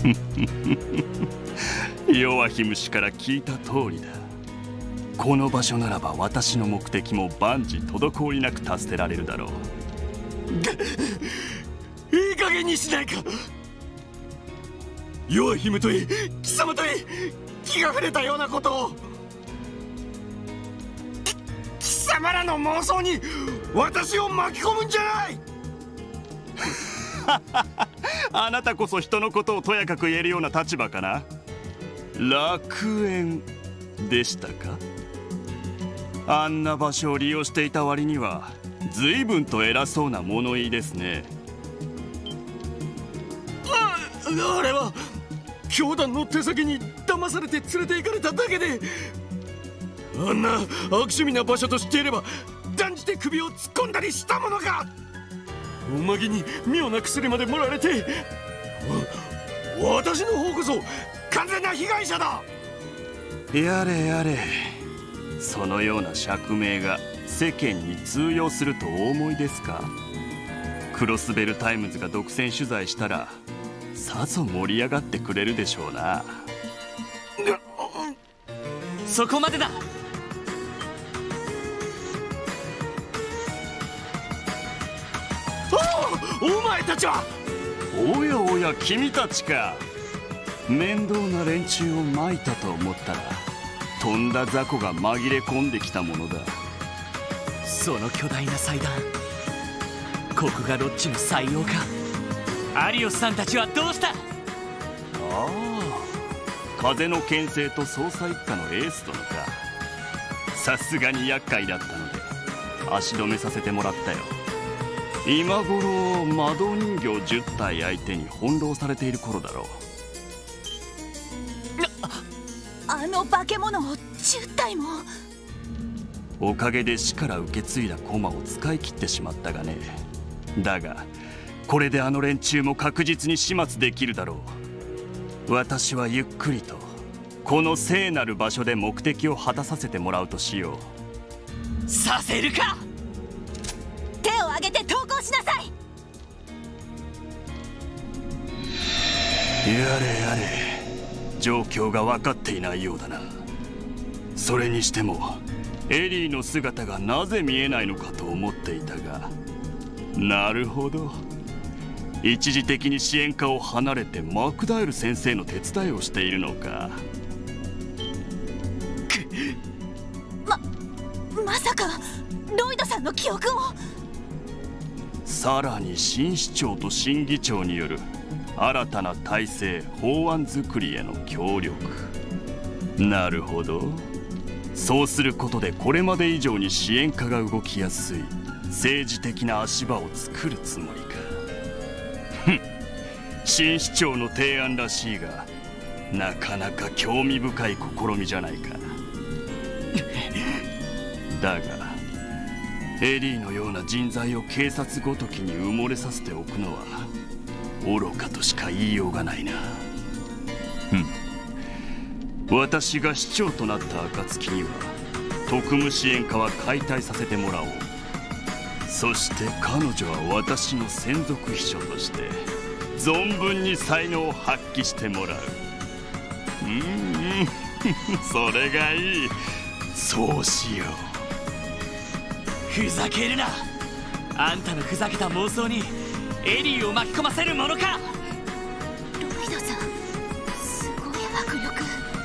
ヨアヒム氏から聞いた通りだ。この場所ならば私の目的も万事滞りなく達せられるだろう。 いい加減にしないか。ヨアヒムといい貴様といい気が触れたようなことを。貴様らの妄想に私を巻き込むんじゃない。 あなたこそ人のことをとやかく言えるような立場かな。楽園でしたか。あんな場所を利用していた割には随分と偉そうな物言いですね。 あれは教団の手先に騙されて連れて行かれただけで、あんな悪趣味な場所と知っていれば断じて首を突っ込んだりしたものか。おまけに妙な薬まで盛られて、私の方こそ完全な被害者だ。 やれやれ、そのような釈明が世間に通用するとお思いですか。クロスベルタイムズが独占取材したらさぞ盛り上がってくれるでしょうな。 そこまでだ。 お前たちは。 おやおや、君たちか。面倒な連中をまいたと思ったらとんだ雑魚が紛れ込んできたものだ。 その巨大な祭壇、ここがロッジの採用か。アリオスさんたちはどうした。 ああ、風の牽制と捜査一課のエース殿か。さすがに厄介だったので足止めさせてもらったよ。今頃魔導人形10体相手に翻弄されている頃だろう。 あの化け物を10体も。 おかげで死から受け継いだ駒を使い切ってしまったがね。だがこれであの連中も確実に始末できるだろう。私はゆっくりとこの聖なる場所で目的を果たさせてもらうとしよう。させるか。 手を挙げて投降しなさい。 やれやれ、状況が分かっていないようだな。それにしてもエリーの姿がなぜ見えないのかと思っていたが、なるほど、一時的に支援課を離れてマクダエル先生の手伝いをしているのか。 まさかロイドさんの記憶を。 さらに新市長と新議長による新たな体制法案作りへの協力。なるほど、そうすることでこれまで以上に支援課が動きやすい政治的な足場を作るつもりか。新市長の提案らしいがなかなか興味深い試みじゃないか。だがエリーのような人材を警察ごときに埋もれさせておくのは愚かとしか言いようがないな。私が市長となった暁には特務支援課は解体させてもらおう。そして彼女は私の専属秘書として存分に才能を発揮してもらう。それがいい。そうしよう。 ふざけるな。あんたのふざけた妄想にエリーを巻き込ませるものか。 ロイドさん、すごい迫力。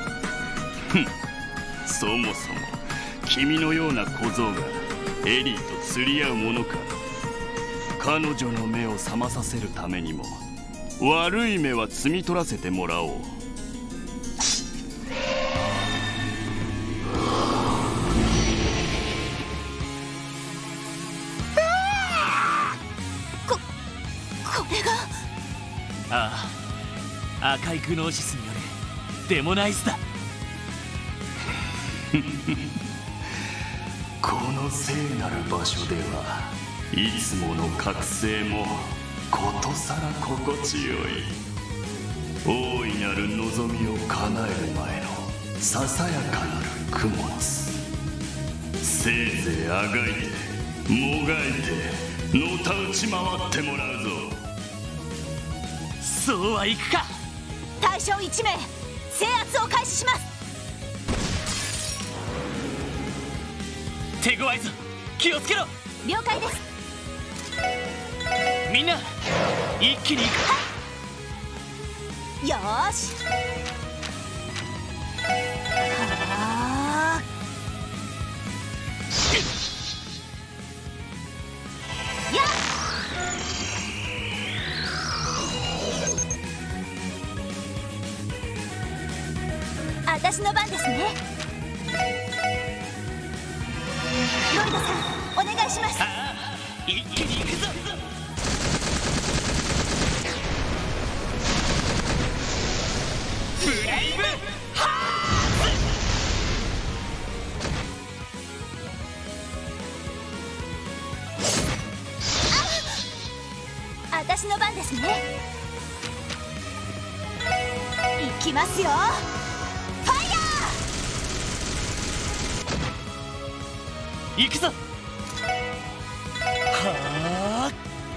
そもそも君のような小僧がエリーと釣り合うものか。彼女の目を覚まさせるためにも悪い目は摘み取らせてもらおう。 これが。 ああ、赤いグノーシスによるデモナイズだ。 この聖なる場所ではいつもの覚醒もことさら心地よい。大いなる望みを叶える前のささやかなる供物。せいぜいあがいてもがいてのたうち回ってもらうぞ。 そうはいくか。 対象1名制圧を開始します。 手強いぞ、気をつけろ。 了解です。 みんな一気に行く。 よーし。はあ。やっ。私の番ですね。ロイドさん、お願いします。 ああ、一気に行くぞ。ブレイブハーツ。私の番ですね。行きますよ。ファイヤー行くぞ。はあ。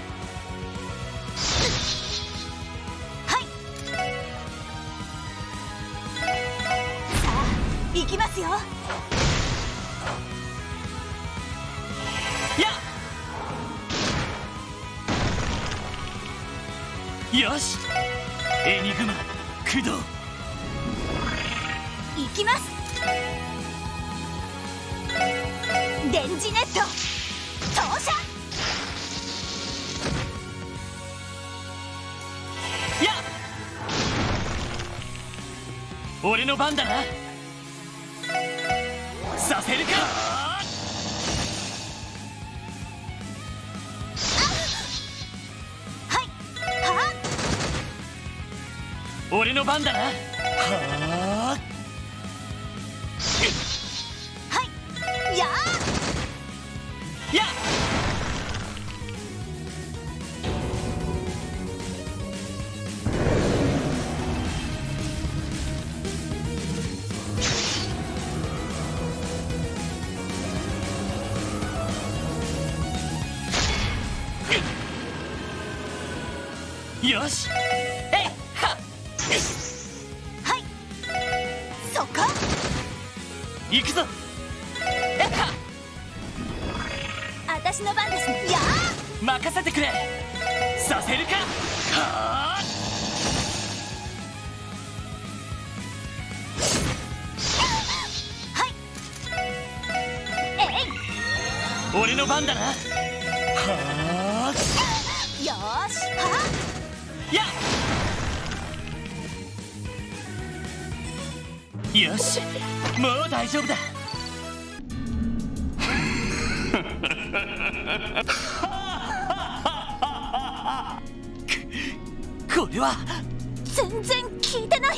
行きますよ。 よし、エニグマ駆動。 行きます。電磁ネット投射。 やっ、俺の番だな。させるか。 はい、はあ、俺の番だな。はあ、 はい、やーやっ。よし、えいはっ。 はい、そこ。 行くぞ。えっはっ。 私の番ですね。やー。 任せてくれ。させるか。はあ。 はい。えい。 俺の番だな。はあ。 よーし。はっ。 やっ。よし、もう大丈夫だ。これは全然効いてない。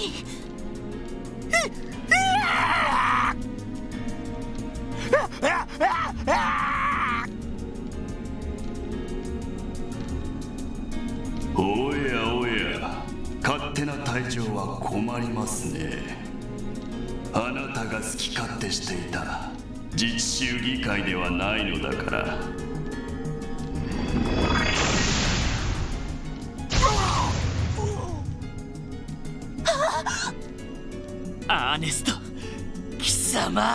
おやおや、勝手な退場は困りますね。あなたが好き勝手していた自治州議会ではないのだから。 アーネスト貴様。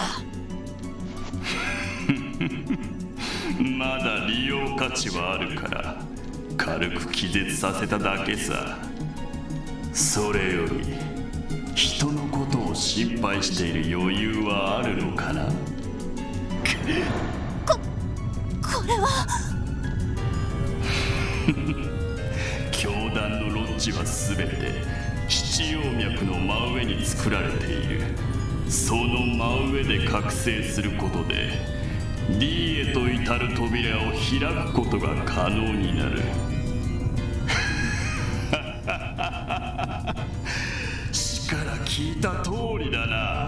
まだ利用価値はあるから軽く気絶させただけさ。それより人のことを心配している余裕はあるのかな。 これは教団のロッジは全て七葉脈の真上に作られている。その真上で覚醒することで D へと至る扉を開くことが可能になる。力聞いた通りだな。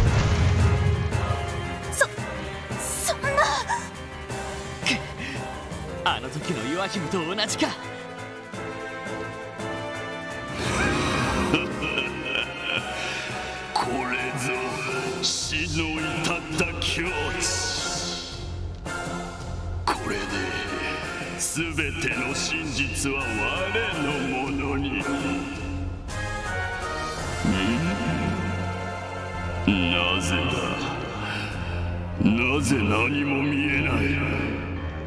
そんな。 あの時のヨアヒムと同じか。 これぞ死の至った境地。これで全ての真実は我のものに。なぜだ、なぜ何も見えない。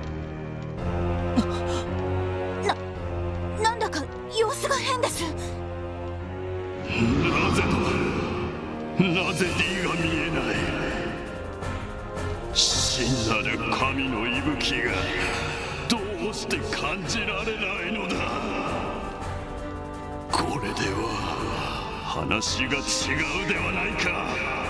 なんだか様子が変です。 なぜだ、なぜ D が見えない。真なる神の息吹がどうして感じられないのだ。これでは話が違うではないか。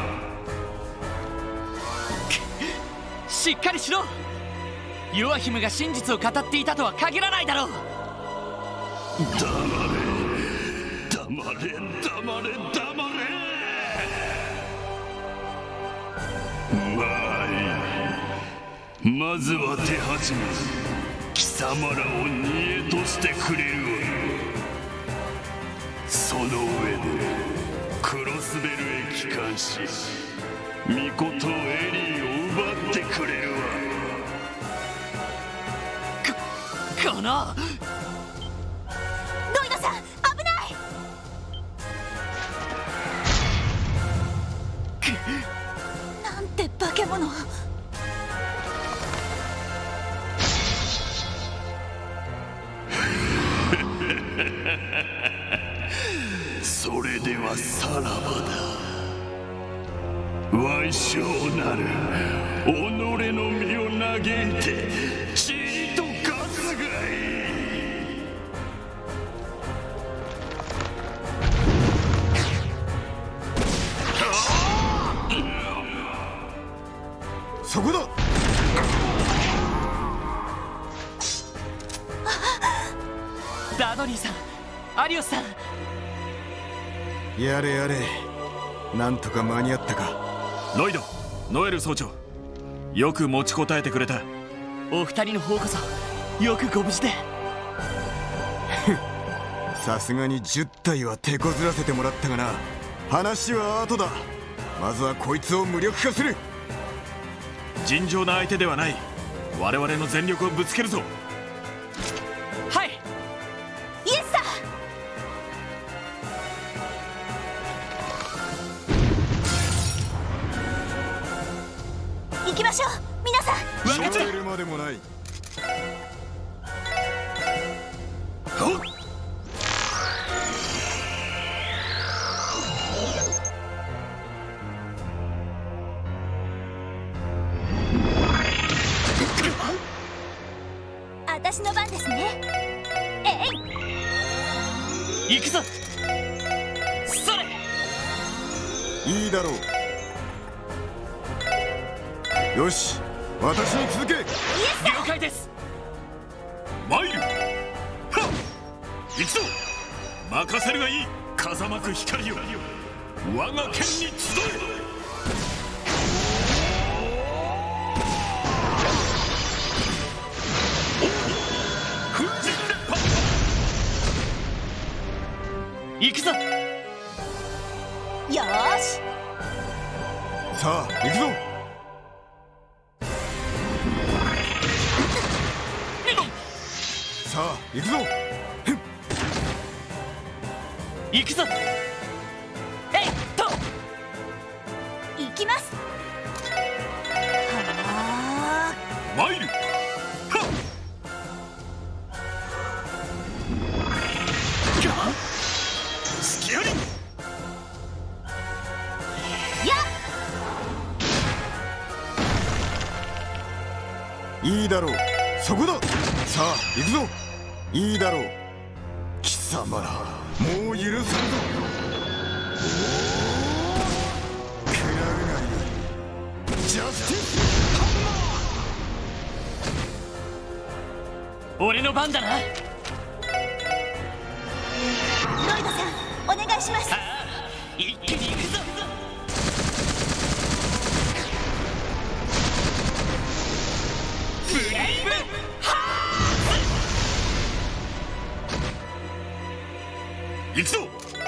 しっかりしろ。ヨアヒムが真実を語っていたとは限らないだろう。 黙れ黙れ黙れ黙れ。まあいい、まずは手始め貴様らを煮えとしてくれるわ。その上でクロスベルへ帰還しミコとエリーを奪ってくれるわ。 このロイドさん、危ない。なんて化け物。 それではさらばだ。矮小なる己の身を嘆いてちりと化すがいい。 そこだ。 ダドリーさん、アリオスさん。 やれやれ、なんとか間に合ったか。 ロイド、ノエル総長、よく持ちこたえてくれた。 お二人の方こそよくご無事で。 さすがに10体は手こずらせてもらったがな。話は後だ。まずはこいつを無力化する。 尋常な相手ではない。我々の全力をぶつけるぞ。 はい。 イエスさ。行きましょう皆さん。 分かった。 超えるまでもない。 私の番ですね。えい。行くぞ。それ。 いいだろう。よし、私に続け。 了解です。 参る。はっ、行くぞ。任せるがいい。風間く光よ、我が剣に集え。 行くぞ。 よーし。 さあ行くぞ。さあ行くぞ。 行くぞ。えいっと。 行きます。は参る。はっ、隙あり。 やいいだろう。そこだ。さあ行くぞ。いいだろう。貴様らもう許さんぞ。くらうがいい。ジャスティスハンマー。 俺の番だな。 ロイドさん、お願いします。 一気に行くぞ。ブレイブハー。 行くぞ。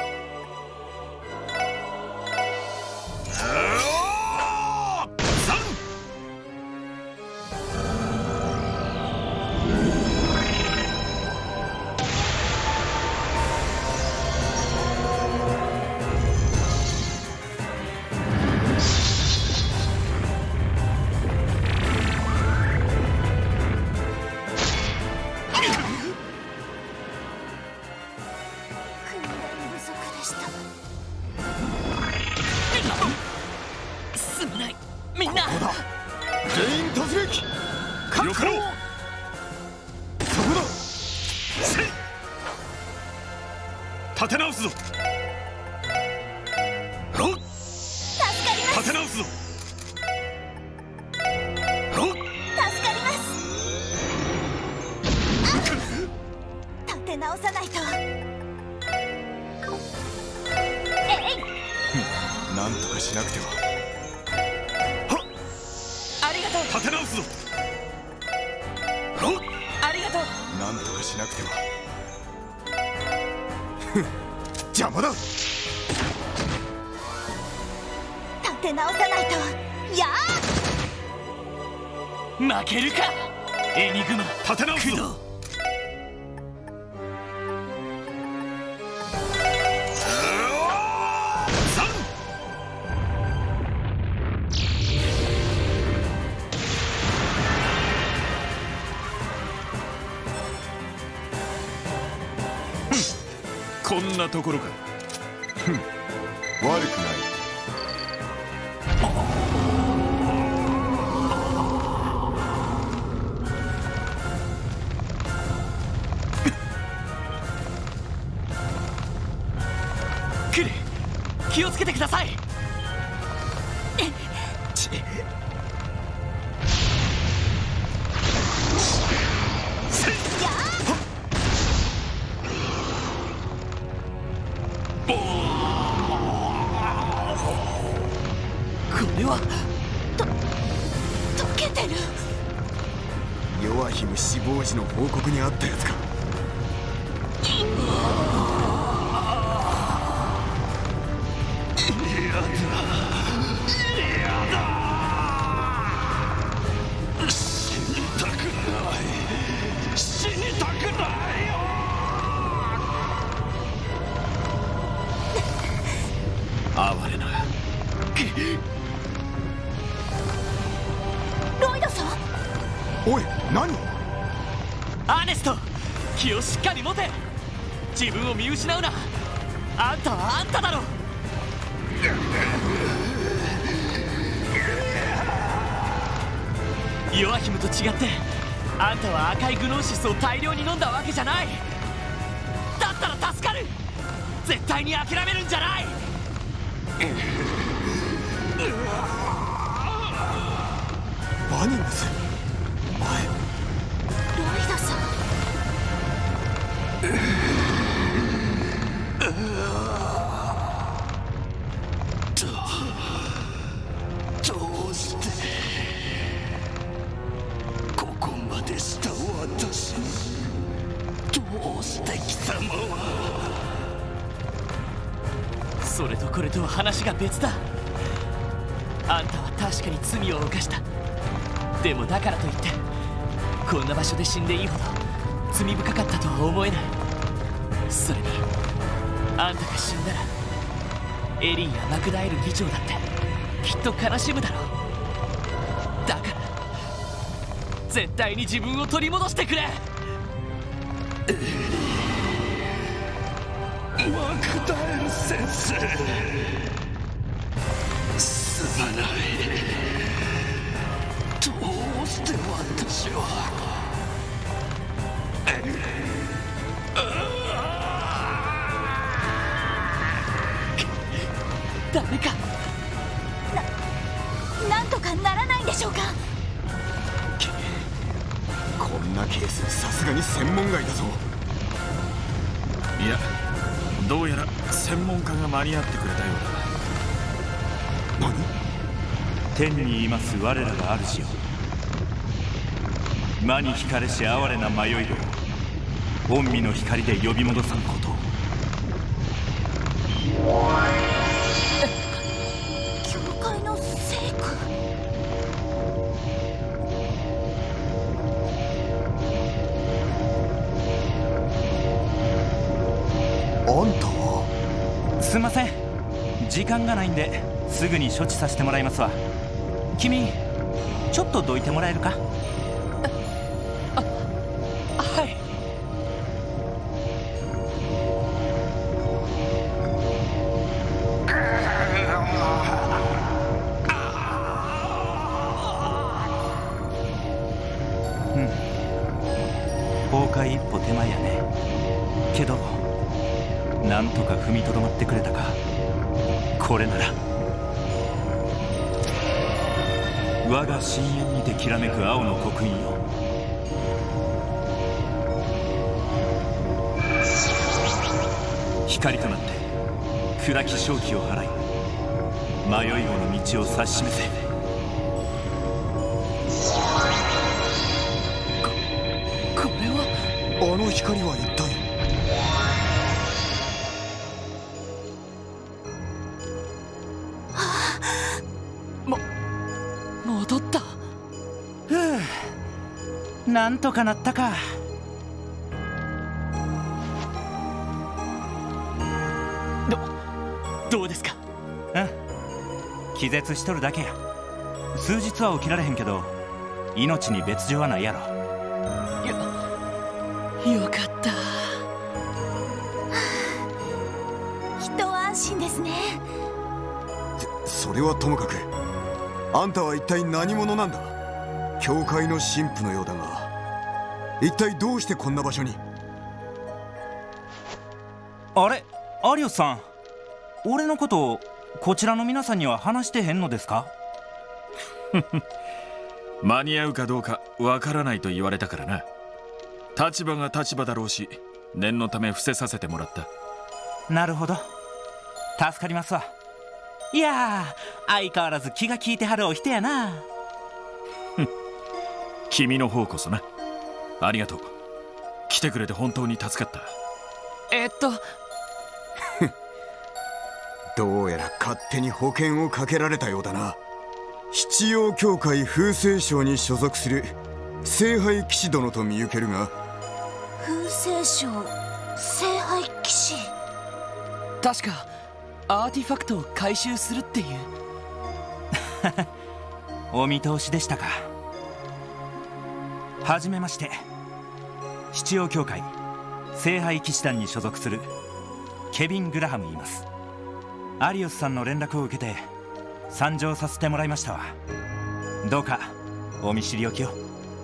すまない、みんな。 全員突撃。 よかろう。 そこだ。 せい。立て直すぞ。ろっ。立て直すぞ。ろっ。 助かります。立て直さないと。 なんとかしなくては。 ありがとう。 立て直すぞ。 ありがとう。 なんとかしなくては。邪魔だ。 立て直さないと。やあ、負けるかエニグマ。 立て直すぞ。こんなところか。 悪くない。 来る。気をつけてください。これは溶けてる。 ヨアヒム死亡時の報告にあったやつか。 哀れな。 ロイドさん。 おい、何。 アーネスト、気をしっかり持て。自分を見失うな。あんたはあんただろ。ヨアヒムと違ってあんたは赤いグノーシスを大量に飲んだわけじゃない。だったら助かる。絶対に諦めるんじゃない。 バニムス、お前。 ロイドさん。 どうしてここまでした私。どうして貴様は。 それとこれとは話が別だ。あんたは確かに罪を犯した。でもだからといってこんな場所で死んでいいほど罪深かったとは思えない。それにあんたが死んだらエリンやマクダエル議長だってきっと悲しむだろう。だから絶対に自分を取り戻してくれ。 マクダエル先生、すまない。どうして私は。 ダメか。 なんとかならないんでしょうか。 こんなケースさすがに専門外だぞ。 いや、どうやら専門家が間に合ってくれたようだ。 何。 天にいます我らが主よ。魔に惹かれし哀れな迷いを御身の光で呼び戻さんこと。 教会の聖句。 あんたは？ すいません、時間がないんですぐに処置させてもらいますわ。君ちょっとどいてもらえるか？ はい。 崩壊一歩手前やね。けどなんとか踏みとどまってくれたか。これなら我が深淵にてきらめく青の刻印よ。光となって暗き正気を払い、迷い子の道を指し示せ。 これはあの光は一体？ 戻った。 ふう、なんとかなったか。 どうですか？ うん、気絶しとるだけや。数日は起きられへんけど命に別状はないやろ。 よかった。 一安心ですね。 それはともかく、あんたは一体何者なんだ？教会の神父のようだが、一体どうしてこんな場所に？ あれ、アリオスさん、俺のことこちらの皆さんには話してへんのですか？ 間に合うかどうかわからないと言われたからな。立場が立場だろうし、念のため伏せさせてもらった。 なるほど、助かりますわ。いやー、相変わらず気が利いてはるお人やな。 君の方こそな。ありがとう。来てくれて本当に助かった。 どうやら勝手に保険をかけられたようだな。七葉教会風星省に所属する聖杯騎士殿と見受けるが。 風星省聖杯騎士。 確かアーティファクトを回収するっていう。 お見通しでしたか。はじめまして、七葉教会聖杯騎士団に所属するケビン・グラハム言います。アリオスさんの連絡を受けて参上させてもらいましたわ。どうかお見知りおきを。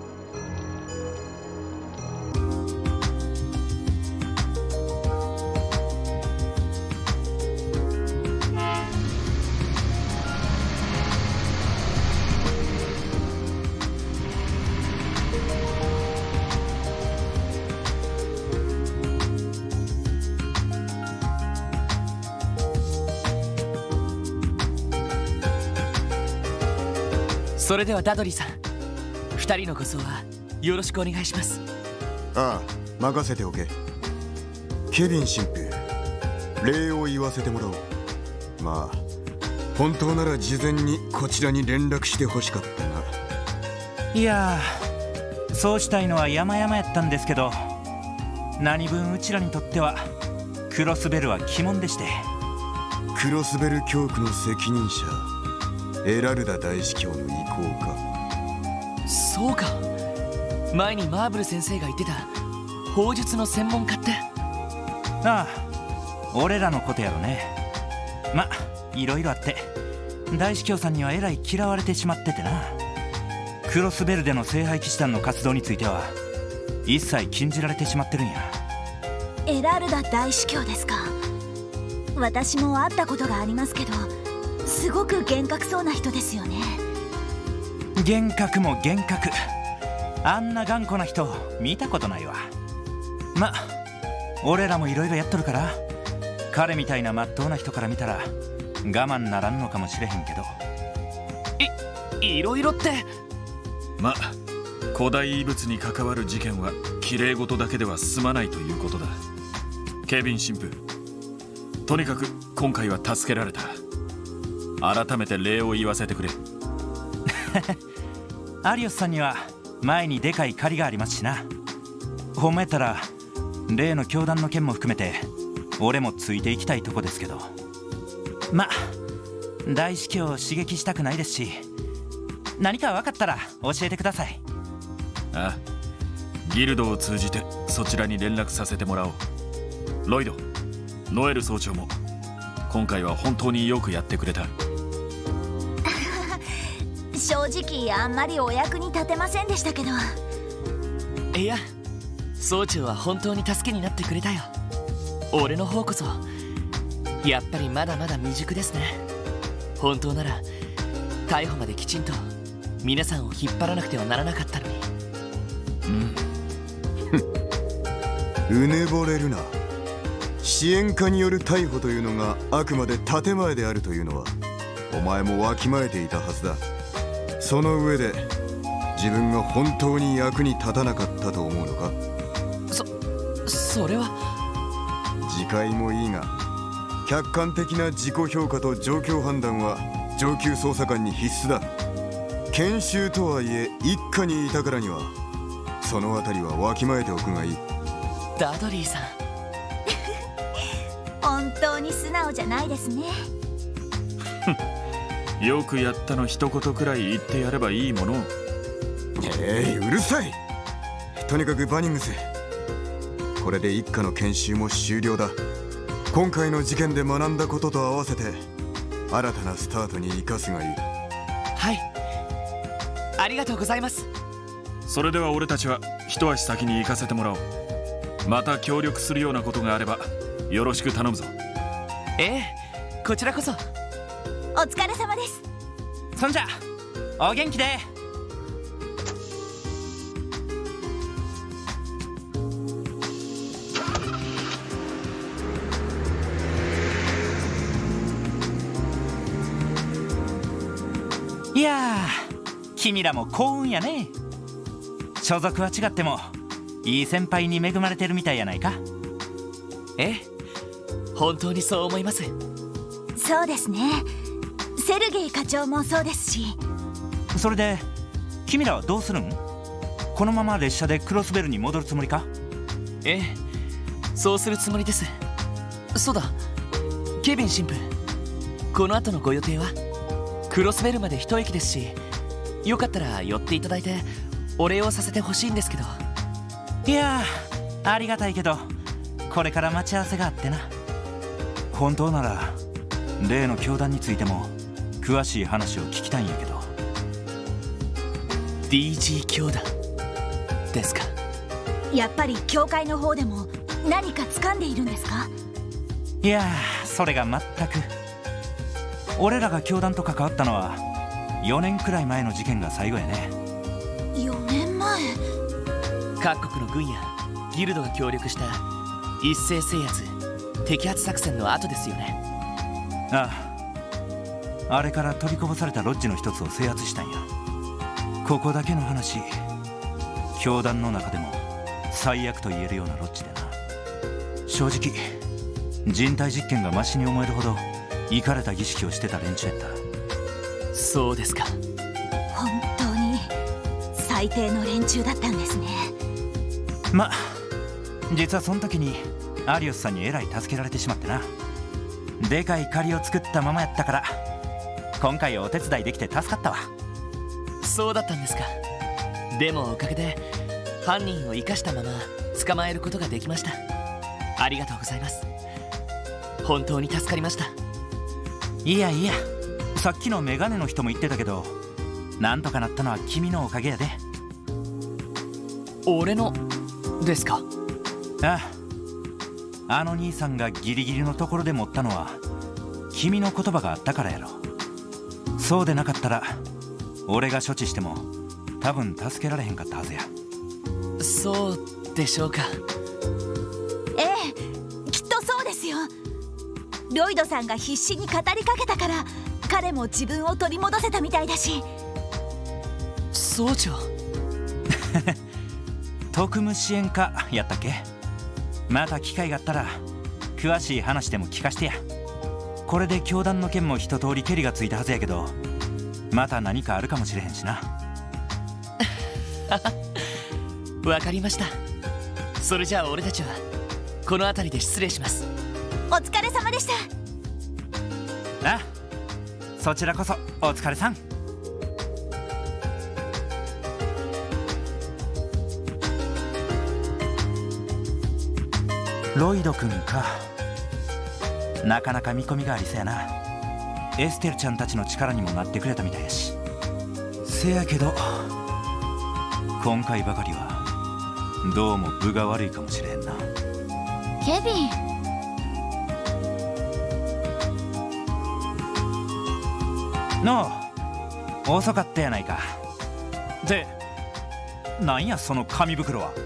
それではダドリーさん、2人のご相はよろしくお願いします。 ああ、任せておけ。ケビン神父、礼を言わせてもらおう。まあ本当なら事前にこちらに連絡してほしかったな。 いやー、そうしたいのは山々やったんですけど、何分うちらにとってはクロスベルは鬼門でして。 クロスベル教区の責任者エラルダ大司教の意向か。 そうか、前にマーブル先生が言ってた砲術の専門家って。 ああ、俺らのことやろね。ま、いろいろあって大司教さんにはえらい嫌われてしまっててな。クロスベルでの聖杯騎士団の活動については一切禁じられてしまってるんや。 エラルダ大司教ですか。私も会ったことがありますけど、すごく厳格そうな人ですよね。 厳格も厳格、あんな頑固な人見たことないわ。ま、俺らもいろいろやっとるから、彼みたいな真っ当な人から見たら我慢ならんのかもしれへんけど。 いろいろって。 ま、古代遺物に関わる事件は綺麗事だけでは済まないということだ。ケビン神父、 とにかく今回は助けられた。改めて礼を言わせてくれ。 アリオスさんには前にでかい借りがありますしな。ほんまやったら例の教団の件も含めて俺もついていきたいとこですけど、ま大司教を刺激したくないですし、何か分かったら教えてください。 ああ、ギルドを通じてそちらに連絡させてもらおう。ロイド、ノエル総長も今回は本当によくやってくれた。 正直あんまりお役に立てませんでしたけど。 いや、総長は本当に助けになってくれたよ。俺の方こそやっぱりまだまだ未熟ですね。本当なら逮捕まできちんと皆さんを引っ張らなくてはならなかったのに。 うぬぼれるな。支援家による逮捕というのがあくまで建前であるというのはお前もわきまえていたはずだ。その上で自分が本当に役に立たなかったと思うのか。 それは。 次回もいいが、客観的な自己評価と状況判断は上級捜査官に必須だ。研修とはいえ一家にいたからにはそのあたりはわきまえておくがいい。 ダドリーさん本当に素直じゃないですね。 よくやったの一言くらい言ってやればいいもの。 うるさい。とにかくバニングス、これで一家の研修も終了だ。今回の事件で学んだことと合わせて新たなスタートに生かすがいい。 はい、ありがとうございます。 それでは俺たちは一足先に行かせてもらおう。また協力するようなことがあればよろしく頼むぞ。 ええ、こちらこそ。 お疲れ様です。 そんじゃお元気で。いやー、君らも幸運やね。所属は違ってもいい先輩に恵まれてるみたいやないか。 ええ、本当にそう思います。 そうですね。セルゲイ課長もそうですし。 それで君らはどうするん？このまま列車でクロスベルに戻るつもりか？ ええ、そうするつもりです。そうだ、ケビン神父、この後のご予定は？クロスベルまで一駅ですし、よかったら寄っていただいてお礼をさせてほしいんですけど。 いやー、ありがたいけどこれから待ち合わせがあってな。本当なら例の教団についても詳しい話を聞きたいんやけど。 DG 教団ですか。 やっぱり教会の方でも何か掴んでいるんですか？ いやー、それが全く。俺らが教団と関わったのは4年くらい前の事件が最後やね。 4年前。 各国の軍やギルドが協力した一斉制圧摘発作戦の後ですよね。 ああ、あれから取りこぼされたロッジの一つを制圧したんや。ここだけの話、教団の中でも最悪と言えるようなロッジでな。正直人体実験がマシに思えるほどイカれた儀式をしてた連中やった。 そうですか。 本当に最低の連中だったんですね。 ま、実はその時にアリオスさんにえらい助けられてしまってな。でかい借りを作ったままやったから今回お手伝いできて助かったわ。 そうだったんですか。でもおかげで犯人を生かしたまま捕まえることができました。ありがとうございます。本当に助かりました。 いやいや、さっきのメガネの人も言ってたけど、なんとかなったのは君のおかげやで。 俺のですか？ ああ、あの兄さんがギリギリのところで持ったのは君の言葉があったからやろ。そうでなかったら俺が処置しても多分助けられへんかったはずや。 そうでしょうか。 ええ、きっとそうですよ。ロイドさんが必死に語りかけたから彼も自分を取り戻せたみたいだし。 総長特務支援課やったっけ？また機会があったら詳しい話でも聞かしてや。これで教団の件も一通りケリがついたはずやけど、また何かあるかもしれへんしな。 わかりました。それじゃあ俺たちはこの辺りで失礼します。 お疲れ様でした。 あ、そちらこそお疲れさん。ロイド君か。なかなか見込みがありそうやな。エステルちゃんたちの力にもなってくれたみたいやし。せやけど今回ばかりはどうも分が悪いかもしれへんな。 ケビン、 のう、遅かったやないか。で、なんやその紙袋は。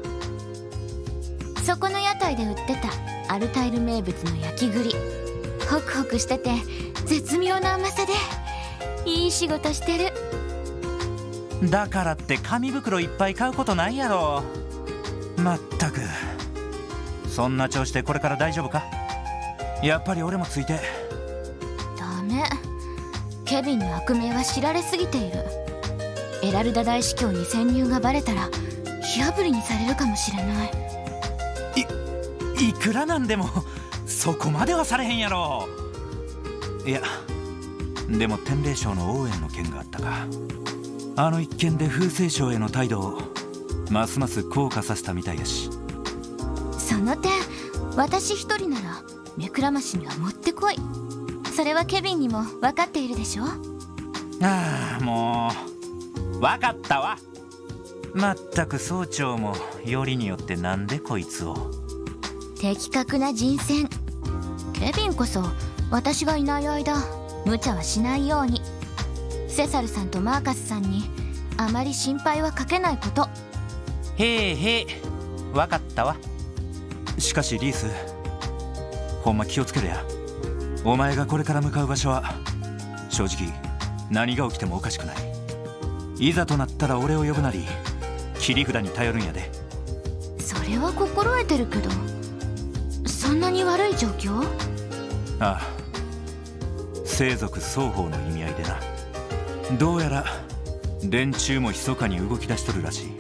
そこの屋台で売ってたアルタイル名物の焼き栗。ホクホクしてて絶妙な甘さでいい仕事してる。 だからって紙袋いっぱい買うことないやろ。まったく、そんな調子でこれから大丈夫か。やっぱり俺もついて。 ダメ、ケビンの悪名は知られすぎている。エラルダ大司教に潜入がバレたら火あぶりにされるかもしれない。 いくらなんでもそこまではされへんやろ。いや、でも天霊賞の応援の件があったか。あの一件で風星賞への態度をますます硬化させたみたいやし。 その点、私一人なら目くらましにはもってこい。それはケビンにも分かっているでしょ。 ああ、もう分かったわ。まったく総長もよりによってなんでこいつを。 的確な人選。ケビンこそ私がいない間無茶はしないように。セサルさんとマーカスさんにあまり心配はかけないこと。 へえへえ、分かったわ。しかしリース、ほんま気をつけるや。お前がこれから向かう場所は正直何が起きてもおかしくない。いざとなったら俺を呼ぶなり切り札に頼るんやで。 それは心得てるけど、そんなに悪い状況？ ああ、生族双方の意味合いでな。どうやら連中も密かに動き出しとるらしい。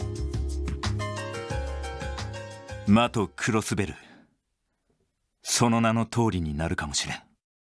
魔とクロスベル、その名の通りになるかもしれん。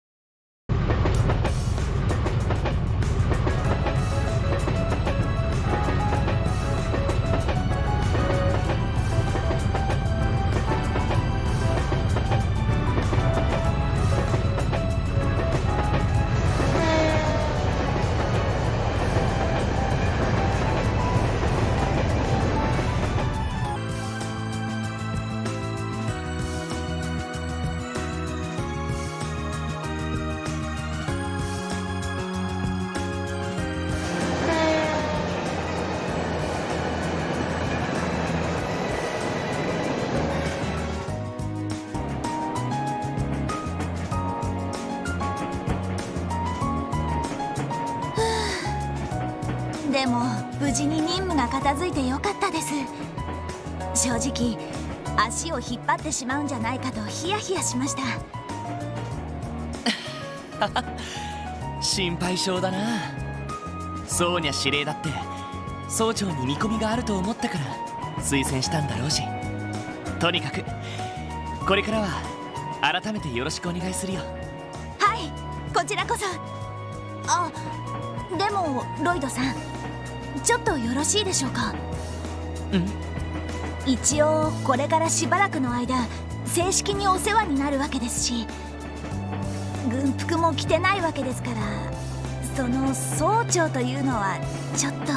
でも無事に任務が片付いてよかったです。正直足を引っ張ってしまうんじゃないかとヒヤヒヤしました。 心配性だな。ソーニャ司令だって総長に見込みがあると思ったから推薦したんだろうし。とにかくこれからは改めてよろしくお願いするよ。 はい、こちらこそ。あ、でもロイドさん、ちょっとよろしいでしょうか。一応これからしばらくの間正式にお世話になるわけですし、軍服も着てないわけですから、その総長というのはちょっと。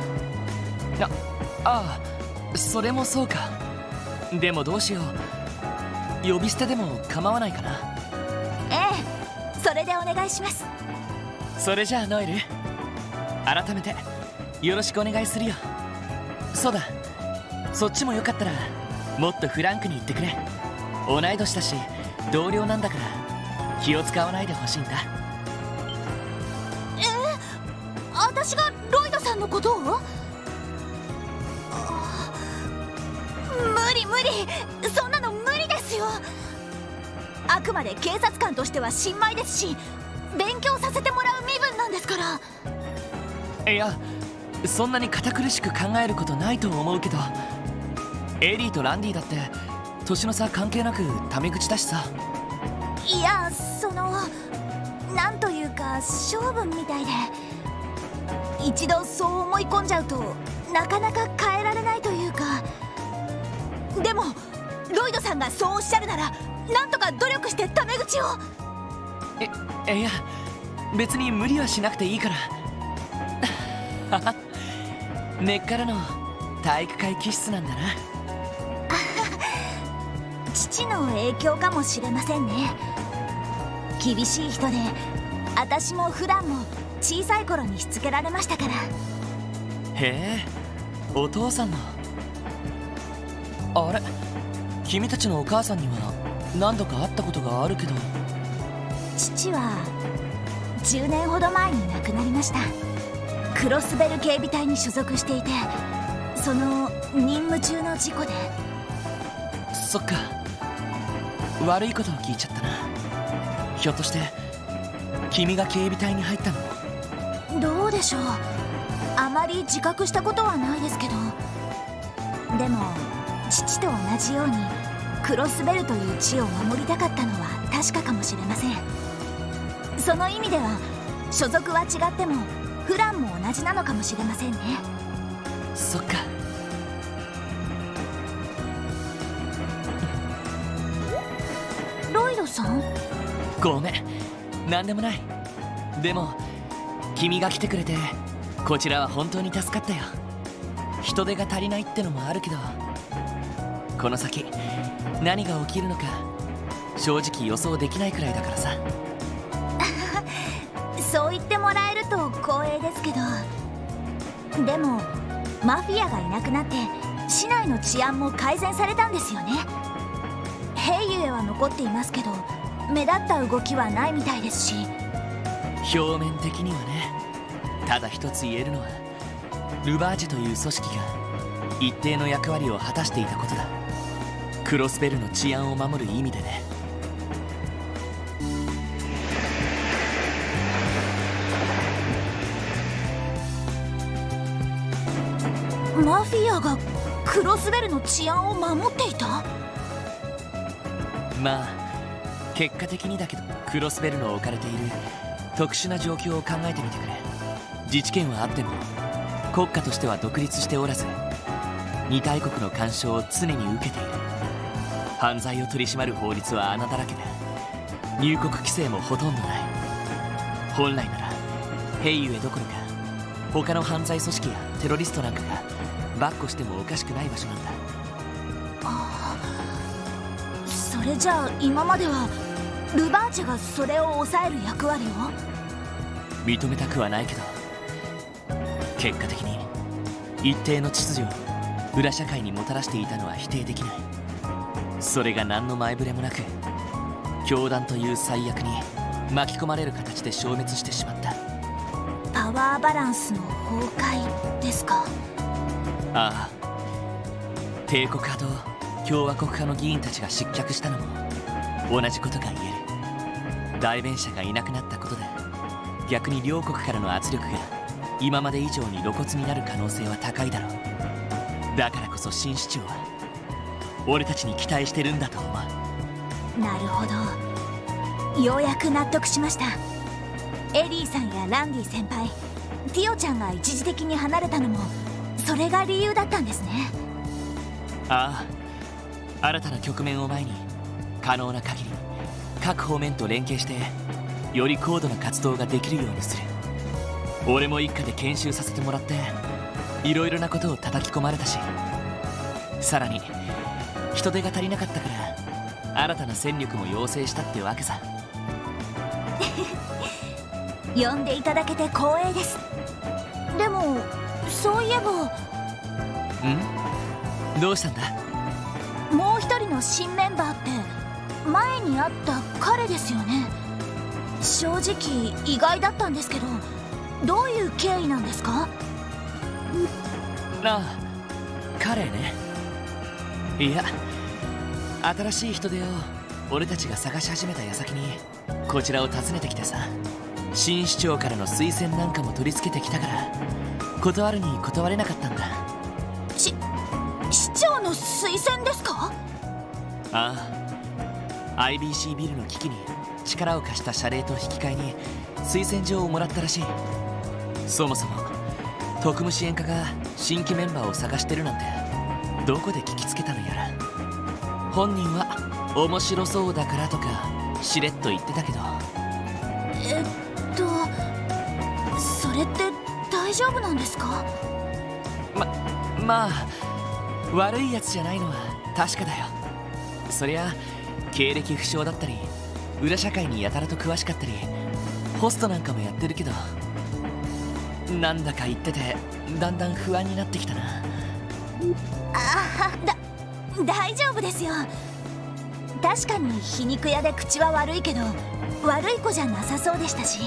ああ、それもそうか。でもどうしよう、呼び捨てでも構わないかな。 ええ、それでお願いします。 それじゃあノエル、改めてよろしくお願いするよ。そうだ、そっちもよかったらもっとフランクに言ってくれ。同い年だし同僚なんだから気を使わないでほしいんだ。 私がロイドさんのことを？無理無理、そんなの無理ですよ。 あくまで警察官としては新米ですし、勉強させてもらう身分なんですから。 いや、そんなに堅苦しく考えることないと思うけど、エリーとランディだって年の差関係なくタメ口だしさ。 いや、なんというか勝負みたいで、一度そう思い込んじゃうとなかなか変えられないというか。でもロイドさんがそうおっしゃるなら、なんとか努力してタメ口を。 いや、別に無理はしなくていいから。根っからの体育会気質なんだな。 父の影響かもしれませんね。厳しい人で、私も普段も小さい頃にしつけられましたから。 へえ、お父さんの。あれ、君たちのお母さんには何度か会ったことがあるけど。 父は10年ほど前に亡くなりました。クロスベル警備隊に所属していて、その任務中の事故で。 そっか、悪いことを聞いちゃったな。ひょっとして君が警備隊に入ったの？ どうでしょう、あまり自覚したことはないですけど。でも父と同じようにクロスベルという地を守りたかったのは確かかもしれません。その意味では所属は違ってもプランも同じなのかもしれませんね。 そっか。 ロイドさん？ ごめん、なんでもない。でも君が来てくれてこちらは本当に助かったよ。人手が足りないってのもあるけど、この先何が起きるのか正直予想できないくらいだからさ。 そう言ってもらえると光栄ですけど、でもマフィアがいなくなって市内の治安も改善されたんですよね。ヘイユエは残っていますけど、目立った動きはないみたいですし。 表面的にはね。ただ一つ言えるのは、ルバージュという組織が一定の役割を果たしていたことだ。クロスベルの治安を守る意味でね。 マフィアがクロスベルの治安を守っていた？ まあ結果的にだけど、クロスベルの置かれている特殊な状況を考えてみてくれ。自治権はあっても国家としては独立しておらず、二大国の干渉を常に受けている。犯罪を取り締まる法律は穴だらけで、入国規制もほとんどない。本来ならヘイユエどころか他の犯罪組織やテロリストなんかが跋扈してもおかしくない場所なんだ。 それじゃあ今まではルバーチェがそれを抑える役割を？ 認めたくはないけど、結果的に一定の秩序を裏社会にもたらしていたのは否定できない。それが何の前触れもなく教団という最悪に巻き込まれる形で消滅してしまった。 パワーバランスの崩壊ですか？ ああ、帝国派と共和国派の議員たちが失脚したのも同じことが言える。代弁者がいなくなったことで、逆に両国からの圧力が今まで以上に露骨になる可能性は高いだろう。だからこそ新市長は俺たちに期待してるんだと思う。 なるほど、ようやく納得しました。エリーさんやランディ先輩、ティオちゃんが一時的に離れたのもそれが理由だったんですね。 ああ、新たな局面を前に可能な限り各方面と連携してより高度な活動ができるようにする。俺も一家で研修させてもらっていろいろなことを叩き込まれたし、さらに人手が足りなかったから新たな戦力も要請したってわけさ。 呼んでいただけて光栄です。でもそういえば。 どうしたんだ？ もう一人の新メンバーって前に会った彼ですよね。正直意外だったんですけど、どういう経緯なんですか？ ああ、彼ね。いや、新しい人手を俺たちが探し始めた矢先にこちらを訪ねてきてさ、新市長からの推薦なんかも取り付けてきたから断るに断れなかったんだ。 市長の推薦ですか？ ああ、IBC ビルの危機に力を貸した謝礼と引き換えに推薦状をもらったらしい。そもそも特務支援課が新規メンバーを探してるなんてどこで聞きつけたのやら。本人は面白そうだからとかしれっと言ってたけど。 それって大丈夫なんですか？ まあ悪いやつじゃないのは確かだよ。そりゃ経歴不詳だったり裏社会にやたらと詳しかったりホストなんかもやってるけど、なんだか言っててだんだん不安になってきたな。 大丈夫ですよ。確かに皮肉屋で口は悪いけど悪い子じゃなさそうでしたし。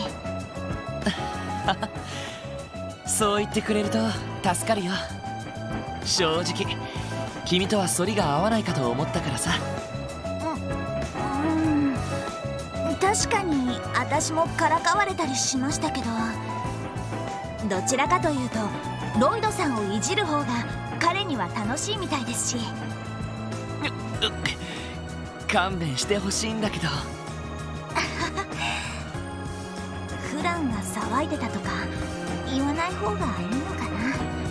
そう言ってくれると助かるよ。正直君とは反りが合わないかと思ったからさ。 確かに私もからかわれたりしましたけど、どちらかというとロイドさんをいじる方が彼には楽しいみたいですし。 勘弁してほしいんだけど。 フランが騒いでたとか言わない方がいいのかな。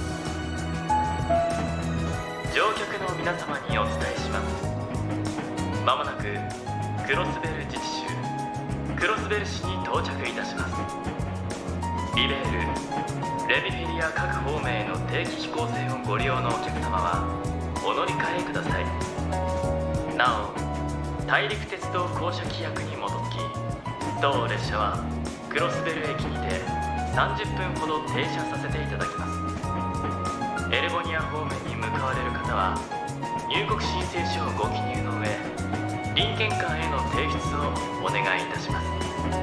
乗客の皆様にお伝えします。まもなくクロスベル自治州クロスベル市に到着いたします。リベール、レミフェリア各方面への定期飛行船をご利用のお客様はお乗り換えください。なお、大陸鉄道公社規約に基づき当列車はクロスベル駅にて30分ほど停車させていただきます。エルボニア方面に向かわれる方は入国申請書をご記入の上臨検官への提出をお願いいたします。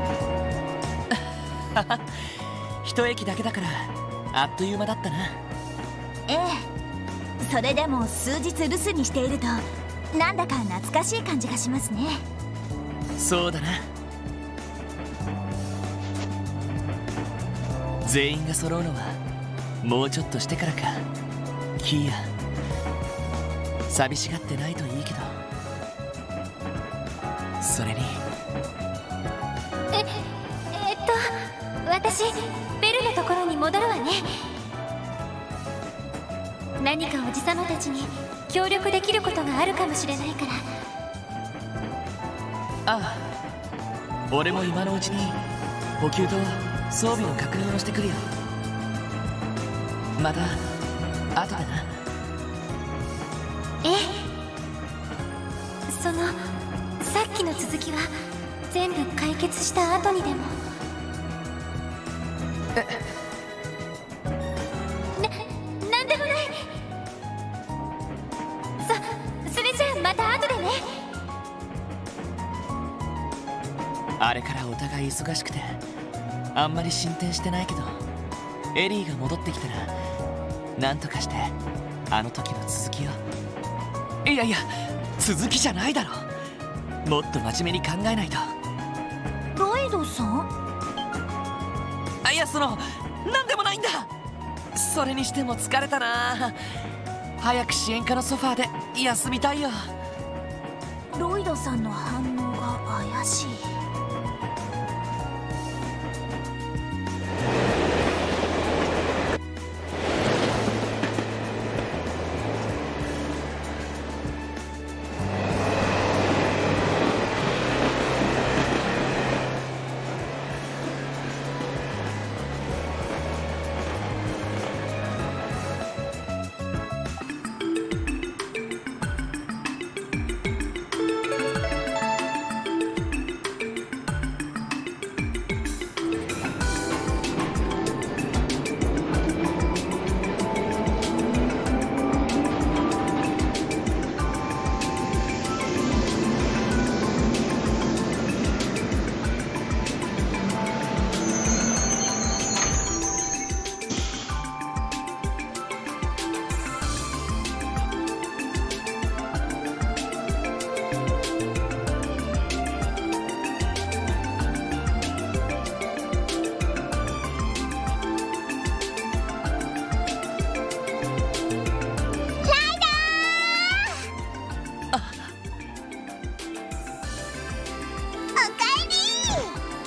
一駅だけだからあっという間だったな。 ええ、それでも数日留守にしているとなんだか懐かしい感じがしますね。 そうだな。全員が揃うのはもうちょっとしてからか。キーヤ、寂しがってないといいけど。それに私ベルのところに戻るわね。何かおじさまたちに協力できることがあるかもしれないから。 ああ、俺も今のうちに補給と装備の確認をしてくるよ。また後でな。 ええ、そのさっきの続きは全部解決した後にでも。なんでもない。それじゃあまた後でね。 あれからお互い忙しくてあんまり進展してないけど、エリーが戻ってきたらなんとかしてあの時の続きを。いやいや、続きじゃないだろ。もっと真面目に考えないと。 ロイドさん？ いや、なんでもないんだ。それにしても疲れたな。早く支援課のソファーで休みたいよ。 ロイドさんの反応が怪しい。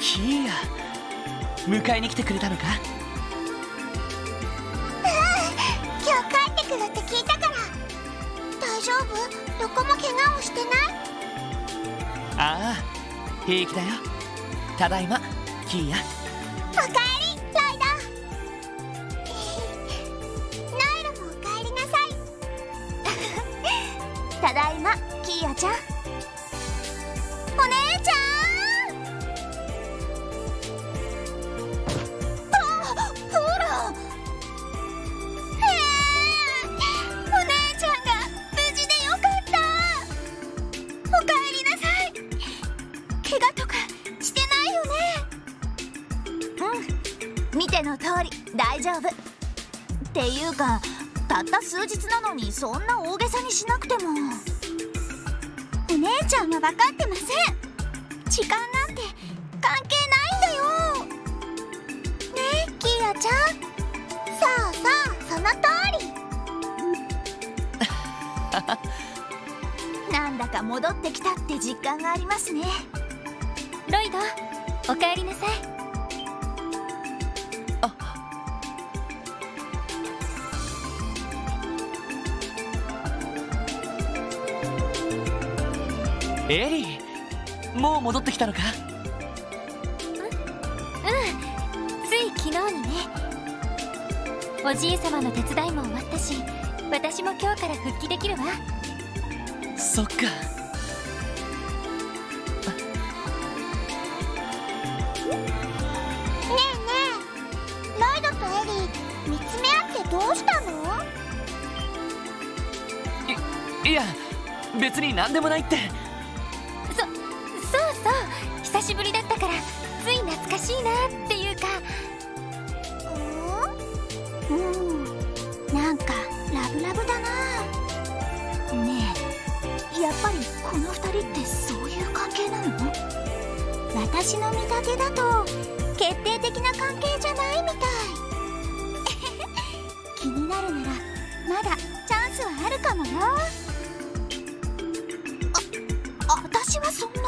キーヤ、迎えに来てくれたのか？ 今日帰ってくるって聞いたから。大丈夫？どこも怪我をしてない？ ああ、平気だよ。ただいま、キーヤ。 おかえり、ライダー。ナイルもおかえりなさい。 ただいま、キーヤちゃん。 お姉ちゃん。ほら。お姉ちゃんが無事でよかった。おかえりなさい。怪我とかしてないよね？ 見ての通り大丈夫。っていうか、たった数日なのにそんな大げさにしなくても。 お姉ちゃんは分かってません。時間なんて関係ないんだよ。ねえ、キーヤちゃん。そうそう、その通り。 なんだか戻ってきたって実感がありますね。 ロイド、おかえりなさい。 エリー、もう戻ってきたのか？ つい昨日にね。おじいさまの手伝いも終わったし、私も今日から復帰できるわ。 そっか。 ねえねえ、ライドとエリー見つめ合ってどうしたの？ いや、別に何でもないって。 そうそう、久しぶりだったからつい懐かしいなっていうか。 なんかラブラブだな。ねえ、やっぱりこの2人ってそういう関係なの？私の見立てだと決定的な関係じゃないみたい。気になるならまだチャンスはあるかもよ。私はそんな。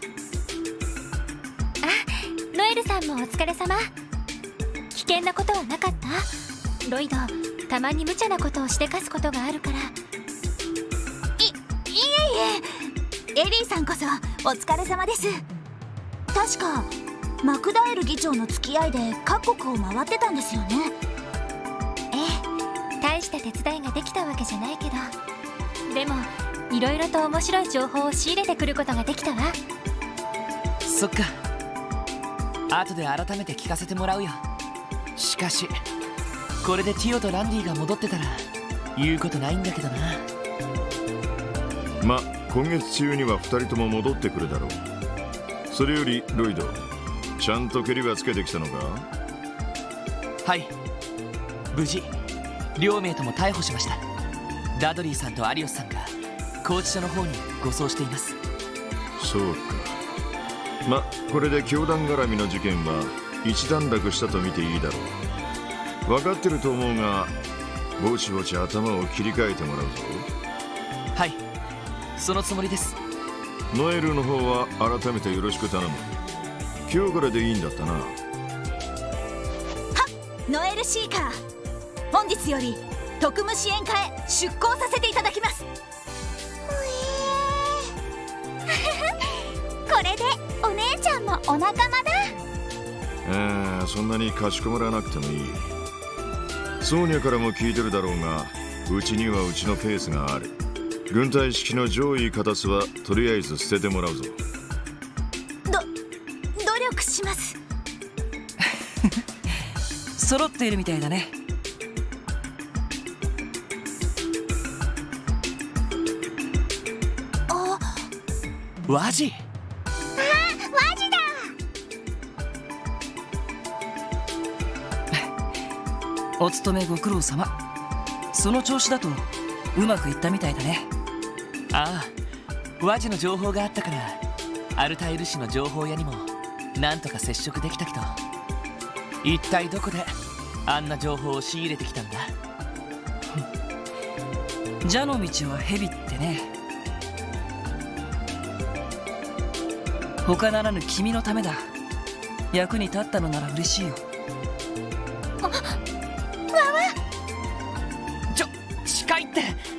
ノエルさんもお疲れ様。危険なことはなかった？ロイド、たまに無茶なことをしてかすことがあるから。 いえ、エリーさんこそお疲れ様です。確かマクダエル議長の付き合いで各国を回ってたんですよね。 ええ、大した手伝いができたわけじゃないけど、でもいろいろと面白い情報を仕入れてくることができたわ。 そっか。後で改めて聞かせてもらうよ。しかしこれでティオとランディが戻ってたら言うことないんだけどな。 ま、今月中には2人とも戻ってくるだろう。それよりロイド、ちゃんとケリはつけてきたのか？ はい、無事両名とも逮捕しました。ダドリーさんとアリオスさんが拘置所の方に護送しています。 そうか。ま、これで教団絡みの事件は一段落したと見ていいだろう。分かってると思うが、ぼちぼち頭を切り替えてもらうぞ。 はい、そのつもりです。 ノエルの方は改めてよろしく頼む。今日からでいいんだったな。はっ、 ノエルシーカー、本日より特務支援課へ出向させていただきます。 これでお姉ちゃんもお仲間だ。 そんなにかしこまらなくてもいい。ソーニャからも聞いてるだろうが、うちにはうちのペースがある。軍隊式の上位片スはとりあえず捨ててもらうぞ。 努力します。 揃っているみたいだね。ワジ。 ワジだ。 お勤めご苦労様。その調子だとうまくいったみたいだね。ああ、ワジの情報があったからアルタイル市の情報屋にもなんとか接触できたけど、一体どこであんな情報を仕入れてきたんだ？蛇の道は蛇ってね。他ならぬ君のためだ。 役に立ったのなら嬉しいよ。 わわ近いって。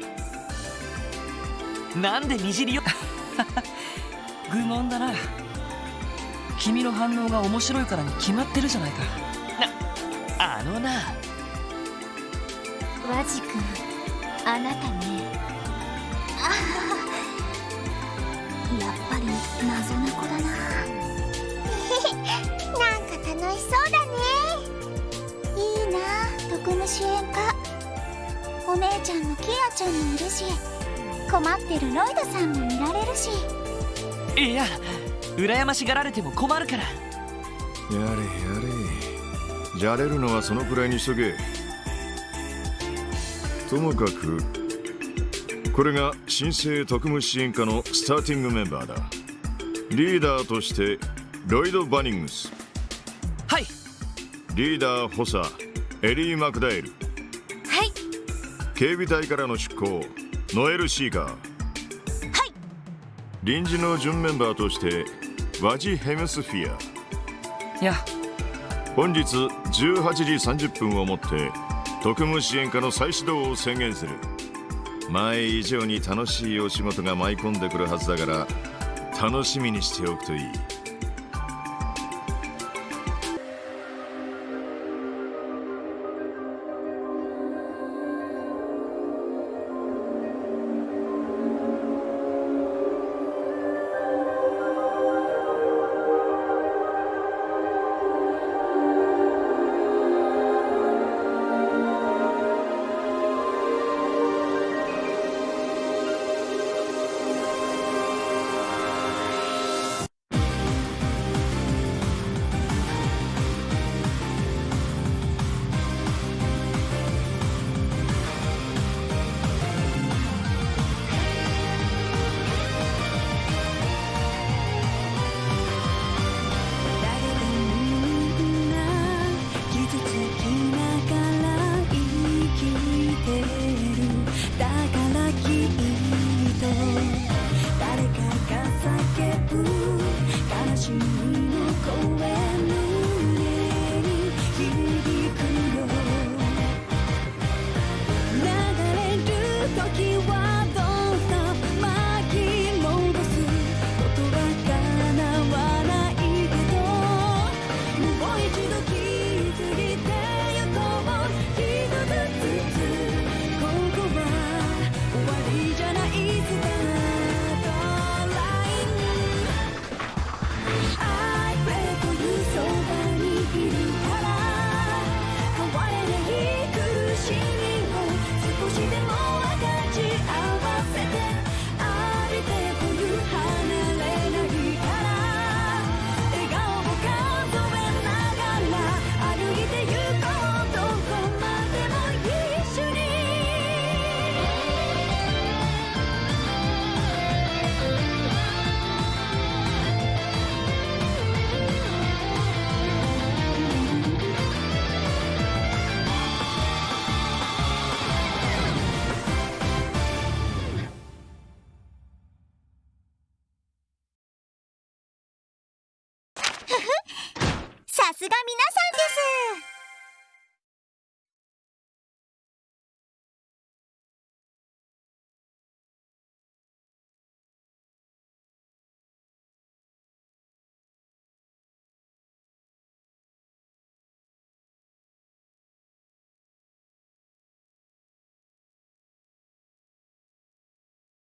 なんで虹りを愚問だな。君の反応が面白いからに決まってるじゃないか。あのな、 和地君、あなたね。やっぱり謎な子だな。なんか楽しそうだね。いいな、特務支援課。お姉ちゃんのキアちゃんもいるし、困ってるロイドさんも見られるし。 いや、羨ましがられても困るから。 やれやれ、じゃれるのはそのくらいにしとけ。ともかくこれが新生特務支援課のスターティングメンバーだ。リーダーとしてロイド・バニングス。 はい。 リーダー補佐エリー・マクダエル。 はい。 警備隊からの出向ノエル・シーガー。はい。臨時の準メンバーとしてワジ・ヘムスフィア。 や。 本日18時30分をもって特務支援課の再始動を宣言する。前以上に楽しいお仕事が舞い込んでくるはずだから楽しみにしておくといい。 さすが皆さ